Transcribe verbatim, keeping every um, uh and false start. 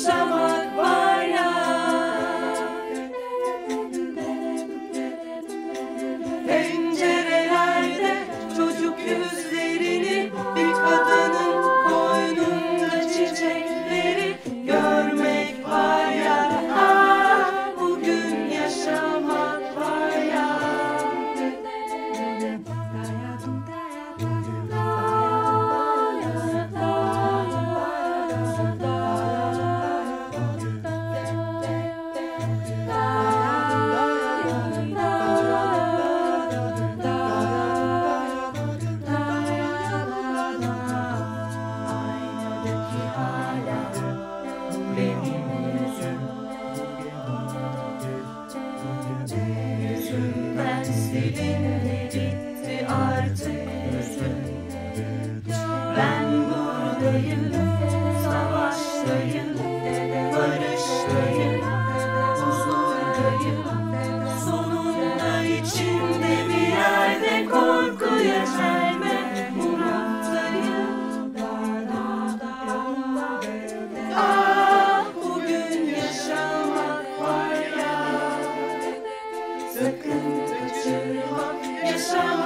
yaşamak var ya. Pencerelerde çocuk yüzlerini, bir kadının koynunda çiçekleri görmek var ya. Ah, bugün yaşamak var ya. Yüzümden silindi gitti artık yüzüm. Ben buradayım, savaştayım, barıştayım, huzurdayım. Sonunda içimde bir yerde korku yeşerme, umuttayım. Ah, bugün yaşamak var ya. Sakın kaçırma, yaşamak